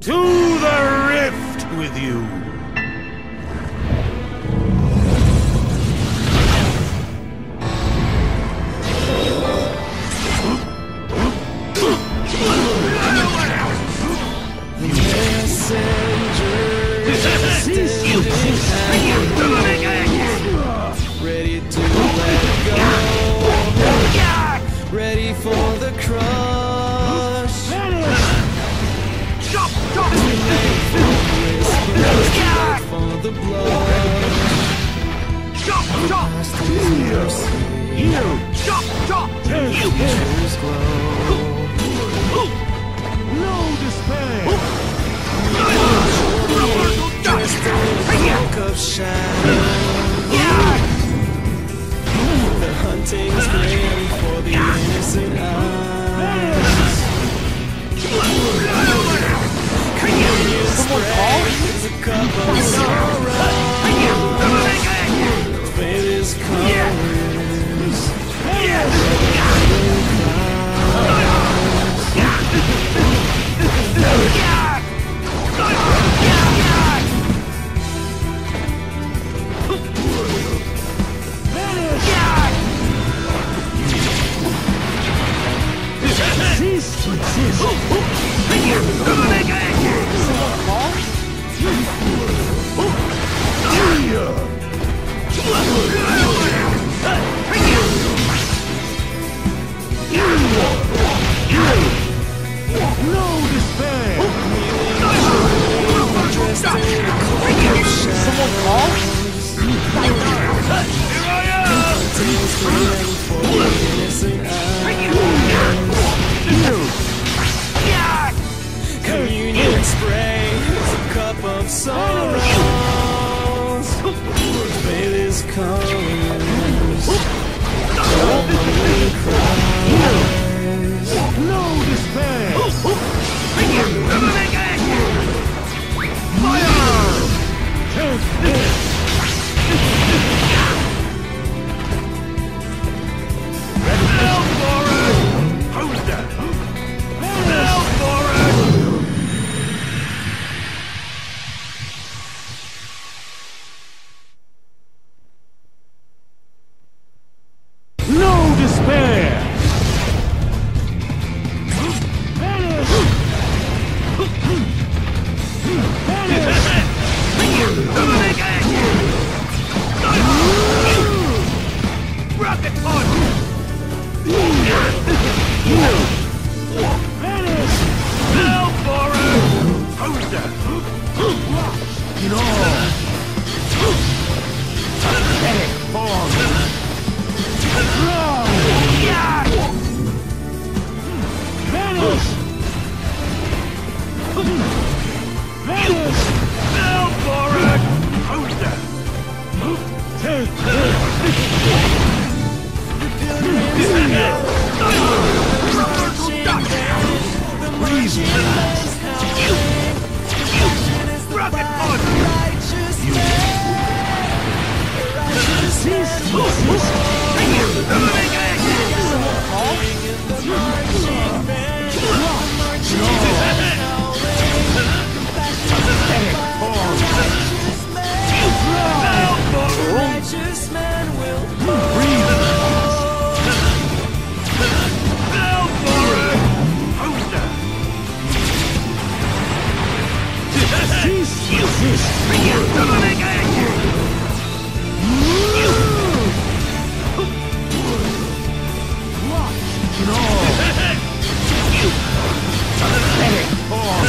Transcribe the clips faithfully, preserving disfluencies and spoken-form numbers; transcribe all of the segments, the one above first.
To the rift with you! Ready to let go. Ready for the crush. Chop, chop. For the blood. Chop, chop. You! Chop, chop. You! No despair! Smoke of shadow. The hunting's grim for the innocent eyes. Communion sprays a cup of sorrow. Faith is colors. Cease to exist! No despair! Someone call? Communion spray is a cup of sorrows. Faith is colors. No despair! Fire! Take this! Now for it! Who's that? Now for it! No despair! Vanish! Rocket punch! Vanish! Now for it! Who's that? You know! Pathetic form! Vanish! Vanish! Now for it! Who's that? Take this! Rocket punch! Cease to Righteous man will Now for it! Who's that? Cease to exist! No! Pathetic form!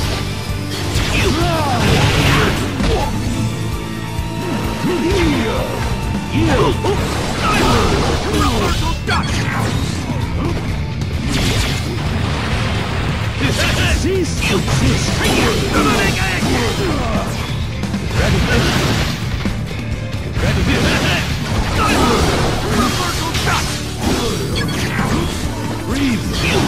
Cease to exist! Breathe!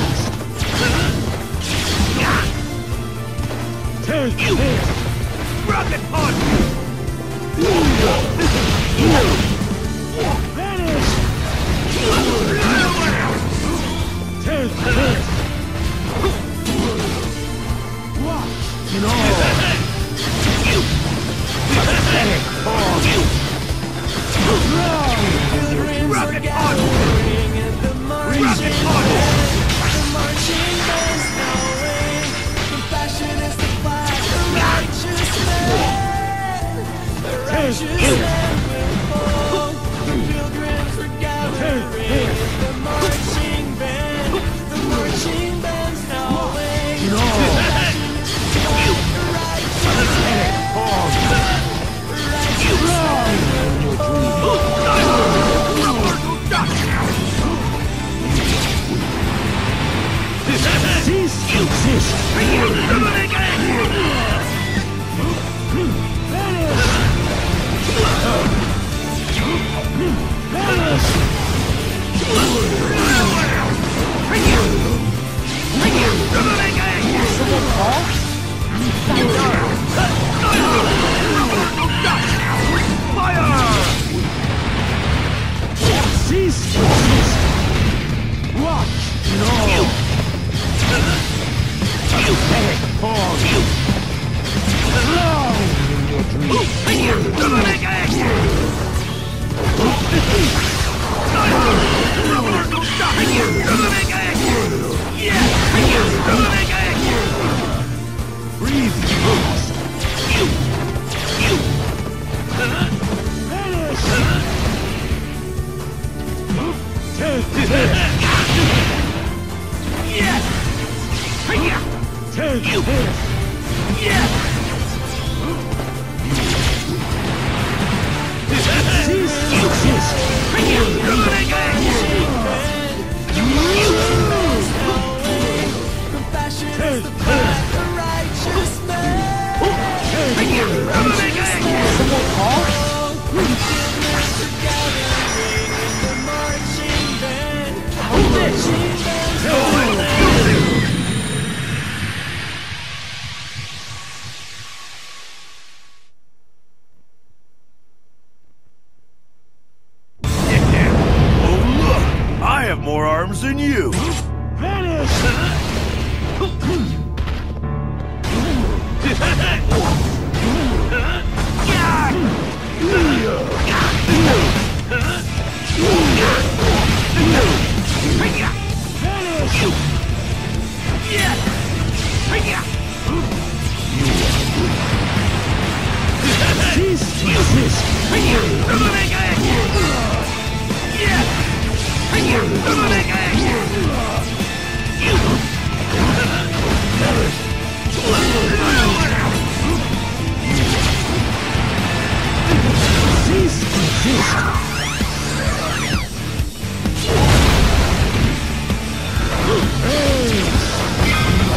Take this! Rocket punch! Vanish! Take this! Watch! No! Pathetic form! Wrong! Rocket on! The marching Rocket on! the marching band's knowing compassion is the flag, the righteous man, the righteous man will fall. Pilgrims are gathering, the marching band, the marching band's knowing No! compassion is the flag, the righteous man, Pathetic form! the righteous man will fall. Cease to exist! Cease to exist! Watch! No! Pathetic form! Wrong in your dreams! Breathe fast! Vanish! Take this! Take this! Cease to exist! Compassion is the path, the righteous man. Someone call? Pilgrims are gathering in the marching band. The marching band's going. Oh, look! I have more arms than you! Vanish! Cease to exist! Cease to exist! Praise!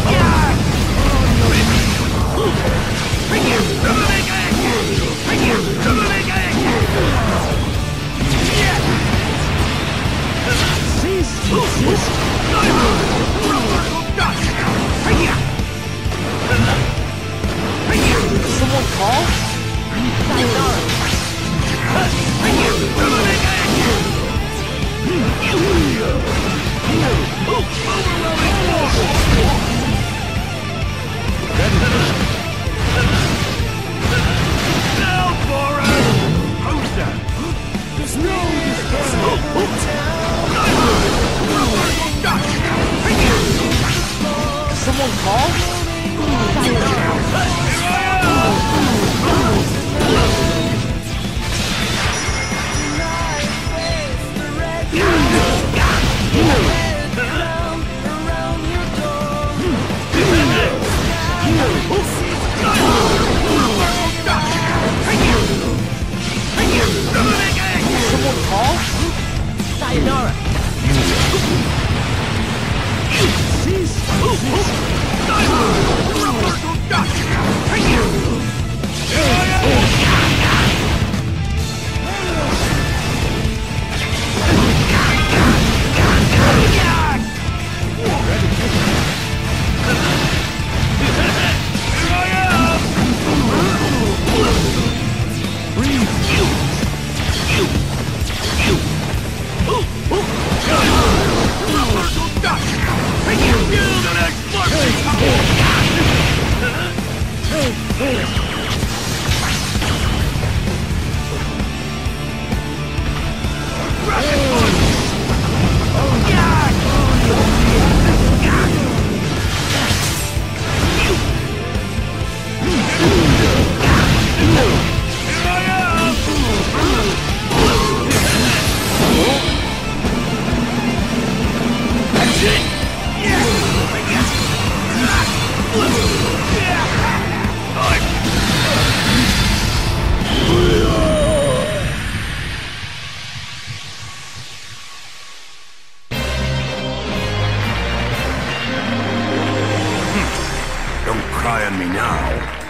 Don't cry on me now.